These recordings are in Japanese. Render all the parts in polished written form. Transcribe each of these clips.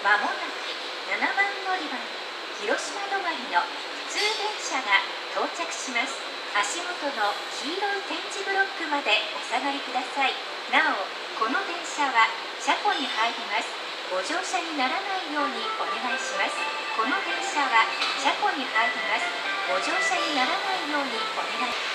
まもなく7番乗り場に広島止まりの普通電車が到着します。足元の黄色い点字ブロックまでお下がりください。なお、この電車は車庫に入ります。ご乗車にならないようにお願いします。この電車は車庫に入ります。ご乗車にならないようにお願いします。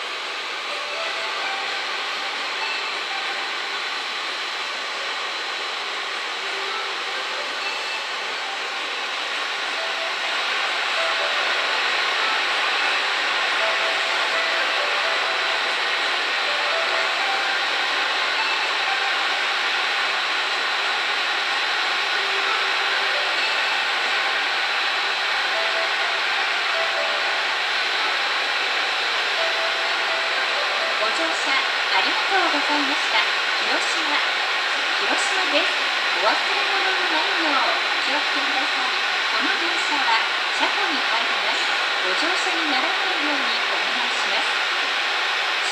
ご乗車ありがとうございました。広島です。お忘れ物のないようお気をつけください。この電車は車庫に入ります。ご乗車にならないようにお願いします。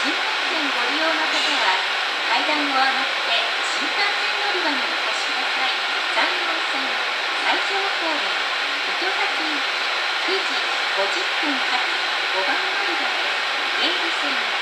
新幹線ご利用の方は階段を上がって新幹線乗り場にお越しください。山陽線西条方面糸崎行き9時50分発5番乗り場です。芸備線